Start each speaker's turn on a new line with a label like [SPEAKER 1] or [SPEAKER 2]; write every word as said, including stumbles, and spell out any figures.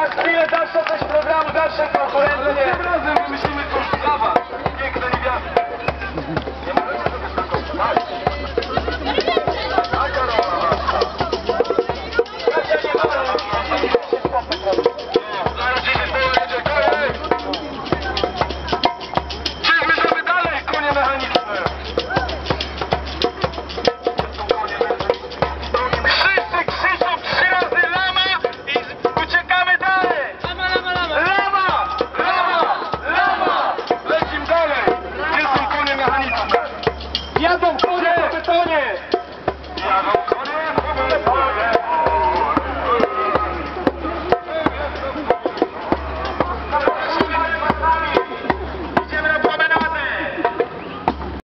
[SPEAKER 1] za chwilę dalsza część programu, dalsze konkurencje. Tym razem wymyślimy coś dla was. Piękne niewiasty. Nie możecie sobie skończyć. Tak. Tak, Karola. Kasia, nie dobra. Zaraz dzisiaj pojedzie, kolej. Czyli zmierzamy dalej, konie mechaniczne. Wszyscy krzyczą trzy razy lama i uciekamy dalej. Lama, lama, lama. Lama, lama, lama. Lecimy dalej. Gdzie są konie mechaniczne? Jadą konie po betonie. Jadą konie.